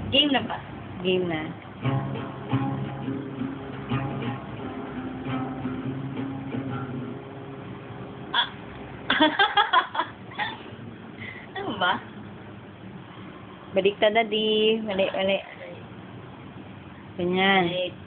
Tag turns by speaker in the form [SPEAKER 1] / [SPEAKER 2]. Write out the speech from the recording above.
[SPEAKER 1] Game na ba?
[SPEAKER 2] Game na.
[SPEAKER 1] Ah. Ano ba?
[SPEAKER 2] Baliktad na di. Mali, mali. Ganyan.
[SPEAKER 1] Right.